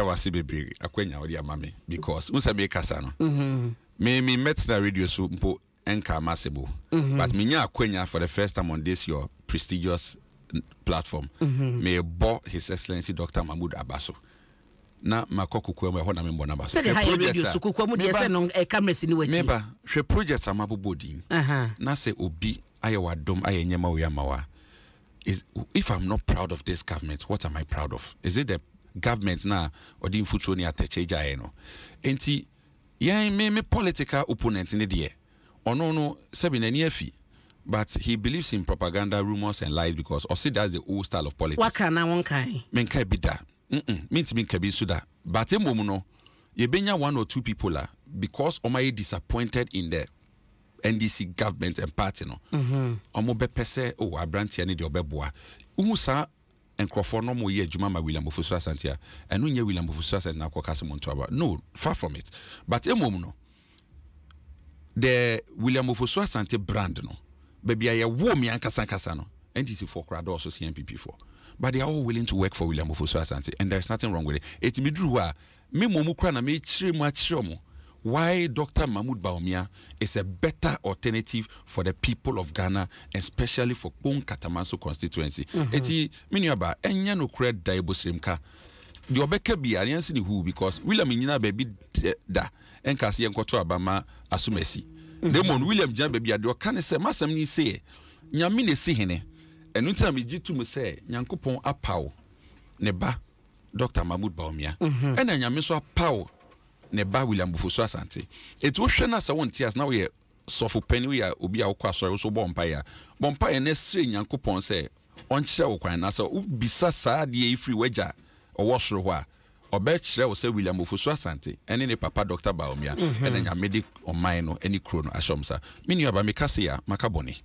wasi bebre akwenya odi amame because unsa me kasa no. Me met the radio so mpo enka masebo. But me nya akwenya for the first time on this your prestigious platform. Me bo His Excellency Dr. Mahmoud Abaso. Na makoko kwema ho na me mbona baso. Say the high radio so kokwa mu de say no cameras ni wachi. Meba hwe projects amabobodi. Na say obi ayewadom ayenyema oyamawa. If I'm not proud of this government, what am I proud of? Is it the government na or the infutro ni atecheja eno? Enti yeah, me political opponent in the day. Or no, but he believes in propaganda, rumors, and lies because also that's the old style of politics. What can I want kind? Menka be that. Means me kabi suda. But no, you benya 1 or 2 people la because Omaye disappointed in the NDC government and party no. Omo be pese oh abranti ani de obeboa. Umusa encrofor no mo ye adwuma ma William Ofosu Asante a eno nya William Ofosu Asante na kwakase monto aba. No, far from it. But no. The William Ofosu Asante brand no. Baby aye wo me ankasa no. NDC for crowd also CNPP for. But they are all willing to work for William Ofosu Asante and there's nothing wrong with it. It be true me momu kra na me chire mu achire mo. Why Dr. Mahmoud Bawumia is a better alternative for the people of Ghana, especially for Kpone Katamanso constituency. Eti miniaba enya no kra daibo srimka. The obeke bi alliance ni who because William nyina baby da enkase enkoto abama asumesi. Demon William Jan baby ade o kan se masam ni se nyame ne si hene. Enu ntina me gitu mu se Nyankopon apaw ne ba Dr. Mahmoud Bawumia. Ena nyame so apaw ne ba William Ofosu Asante. It wo hwe na sa won tias na we sofo pani we obi a wo kwa so so bompa ya ne sire Nyankopon se on kire wo kwan na so ubisa saa de ifri waja owo soro ho a obe kire wo se William Ofosu Asante ene ne papa Dr. Bawumia ene nyame de oman no eni kro no ashomsa mini aba mekase ya makaboni